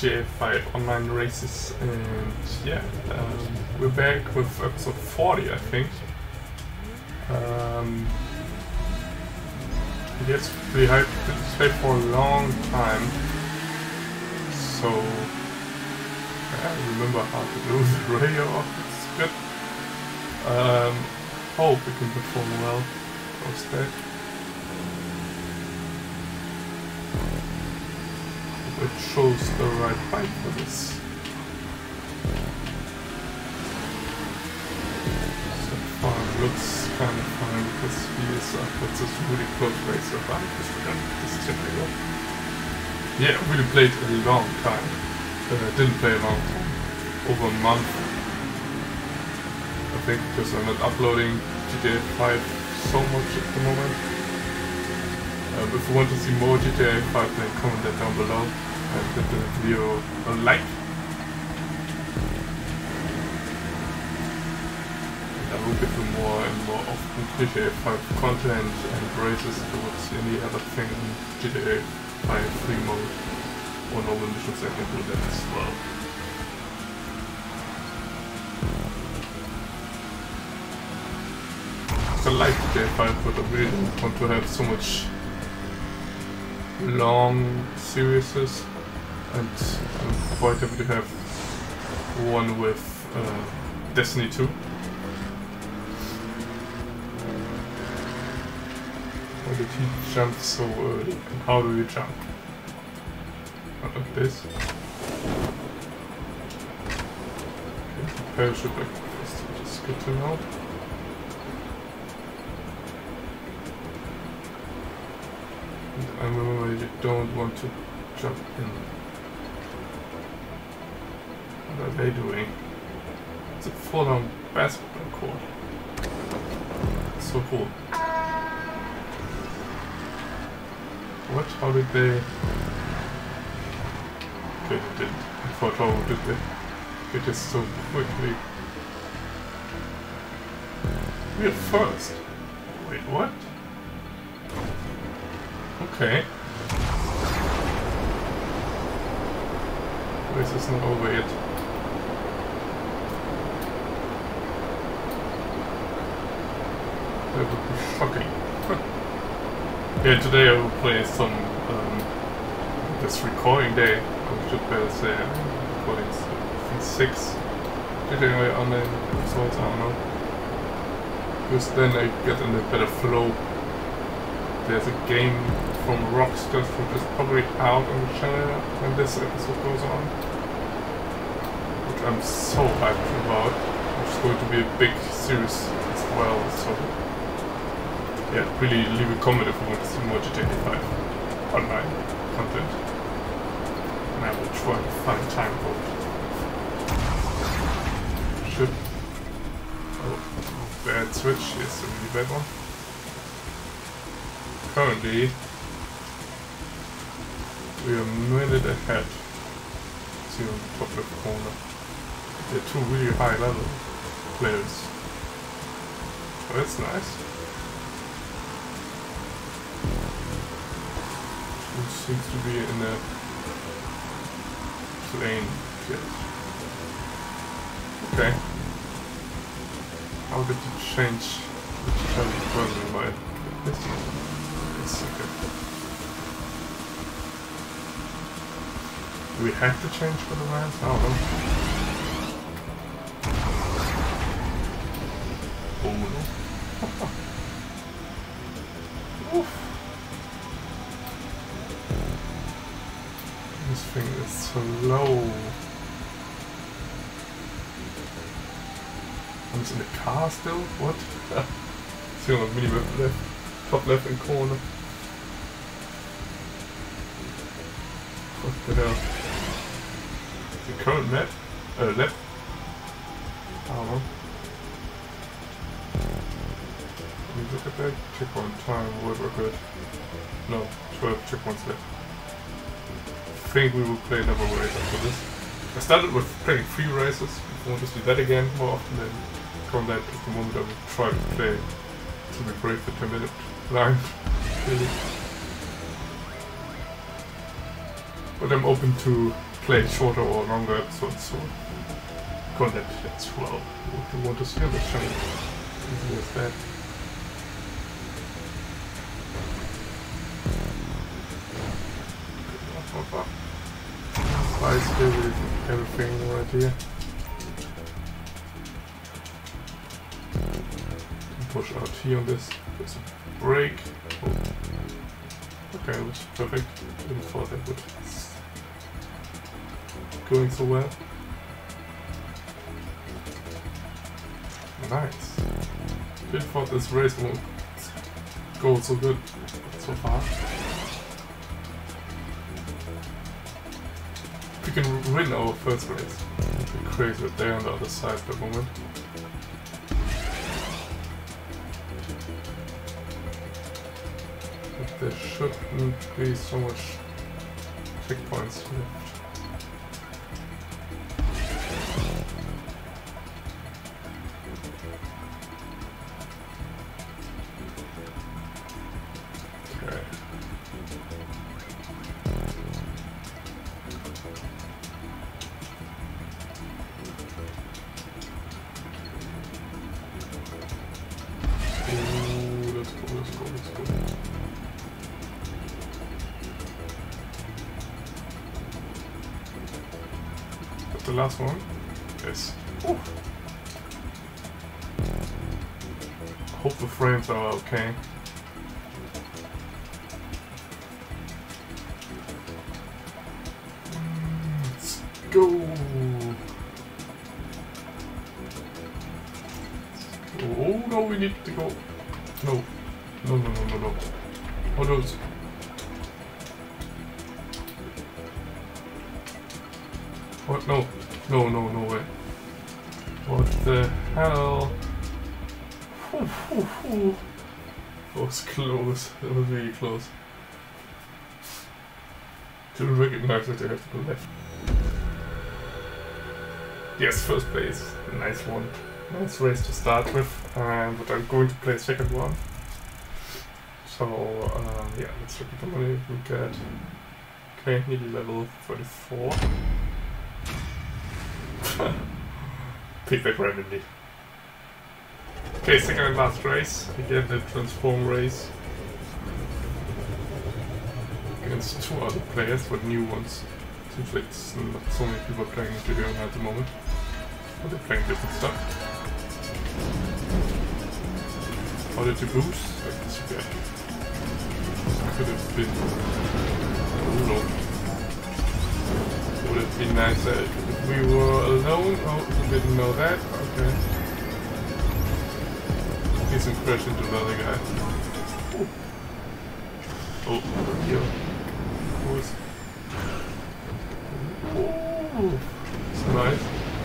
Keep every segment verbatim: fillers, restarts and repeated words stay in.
T A five online races, and yeah, um, we're back with episode forty, I think. Um, it gets pretty hype. It's played for a long time, so I remember how to do the radio off. It's good. Um, hope we can perform well. What's that? It shows the right bike for this. So far it looks kind of fine because he is up with this really close racer bike. This is typical. Yeah, really played a long time. Uh, didn't play a long time. Over a month. I think because I'm not uploading G T A five so much at the moment. Um, if you want to see more G T A five, then comment that down below. And give the video a like. And I will give you more and more often G T A five content and races towards any other thing in G T A five free mode or normal missions. I can do that as well. I like G T A five, but I really don't want to have so much long series, and I'm quite happy to have one with uh, Destiny two. Why did he jump so early, and how do you jump? Not like this. Okay, parachute back first, which is good to know. I remember you don't want to jump in. What are they doing? It's a full-on basketball court. It's so cool. What? How did they... Okay, they didn't. I thought, how did they get this so quickly? We're first. Wait, what? Okay. This is not over yet. That would be shocking. Yeah, today I will play some, um, this recording day. I should better say, uh, recording six. Anyway, on the episodes, I don't know. Because then I get in a better flow. There's a game from Rockstar which is probably out on the channel when this episode goes on, which I'm so hyped about, which is going to be a big series as well, so yeah, really leave a comment if you want to see more G T A five online content, and I will try to find time for it. Should... oh, bad switch, yes, a really bad one. Currently, we are a minute ahead. See on the top left corner. They're two really high level players. Oh, that's nice. Who seems to be in a plane jet. Okay. How did you change the challenge further by this? Okay. Do we have to change for the lines? I don't know. Oh no. Oof. This thing is slow. I'm just in the car still? What? See on the mini map left. Top left hand corner. What the hell? The current map? Uh, lap? I don't know. Can you look at that? Checkpoint time, whatever good. No, twelve checkpoints left. I think we will play another race after this. I started with playing free races. If I want to see that again more often, then from that at the moment I will try to play to be brave for ten minute line. Really. But I'm open to play shorter or longer episodes, so content as well. What you want to see on the channel, easy as that. I still with everything right here. Push out here on this. There's a break. Oh. Okay, that was perfect. Didn't thought that would going so well. Nice. Didn't thought this race won't go so good so far. We can win our first race. It'd be crazy that they're on the other side for the moment. But there shouldn't be so much checkpoints left. The last one is. Ooh. Hope the frames are okay. Let's go. Oh no, we need to go. No, no, no, no, no, no. Oh, those. What? No. No, no, no way. What the hell? Whew, whew, whew. That was close. That was really close. Didn't recognize that I have to go left. Yes, first place. Nice one. Nice race to start with. And but I'm going to play a second one. So, um, yeah, let's look at the money we get. Okay, nearly level thirty-four. Pick that randomly. Okay, second and last race. Again, the transform race. Against two other players, but new ones. Seems like it's not so many people playing Gideon at the moment. But they're playing different stuff. How did you boost? Like this again. Could have been. Oh no. Would have been nicer if we were alone. Oh, we didn't know that. Okay. He's in crash into another guy. Ooh. Oh, here. Of course. Ooh. It's nice.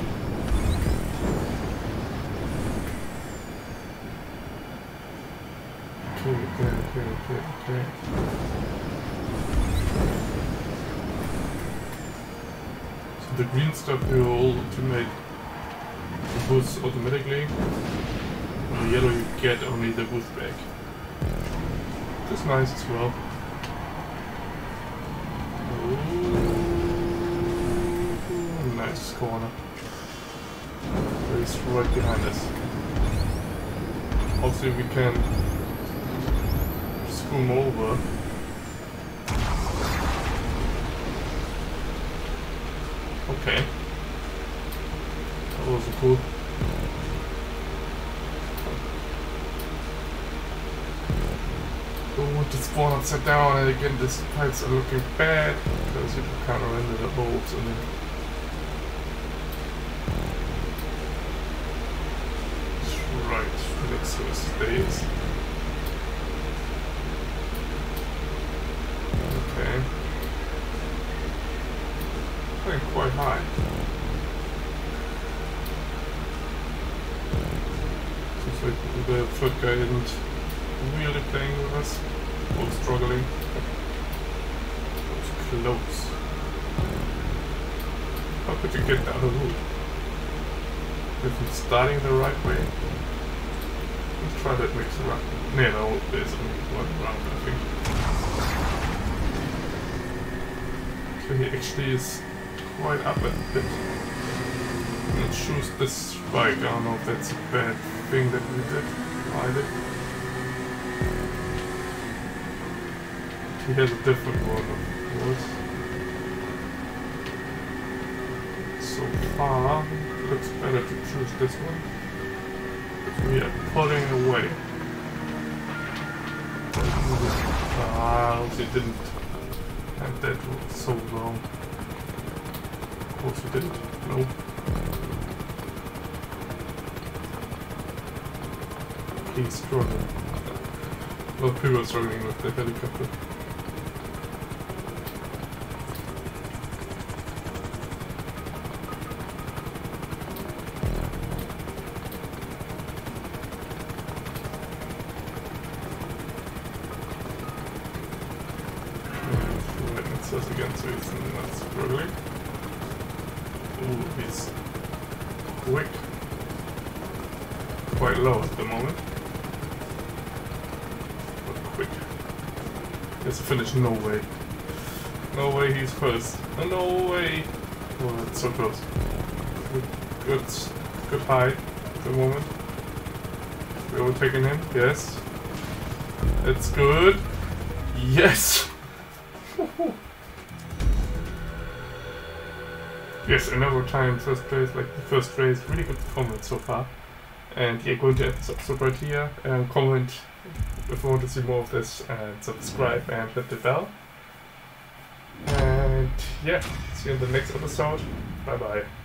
Okay, okay, okay, okay, okay. The green stuff will ultimate the boost automatically. On the yellow you get only the boost back. Which is nice as well. Ooh, nice corner. He's right behind us. Also we can screw him over. Okay. That was cool. Don't want to spawn upside down, and again these pipes are looking bad because you can't run into the holes and then it's right next to the stays. Okay. Quite high. Seems like the third guy isn't really playing with us, or struggling. It's close. How could you get the other route? If it's starting the right way? Let's try that mix around. No, no, there's only one round, I think. So he actually is quite up a bit. And choose this spike. I don't know if that's a bad thing that we did. I did. He has a different one, of course. So far, it looks better to choose this one. But we are pulling away. Ah, she didn't have that so long. Of course she didn't. No. He's struggling. A lot of people are struggling with the helicopter. Again, so he's not struggling. Ooh, he's quick. Quite low at the moment. But quick. He has to finish, no way. No way he's first. No way! Oh, it's so close. Good, good, good high at the moment. We're overtaking him, yes. It's good. Yes! Yes, another time first place, like the first race, really good performance so far. And yeah, go into episode right here, and comment if you want to see more of this, and subscribe and hit the bell. And yeah, see you in the next episode. Bye bye.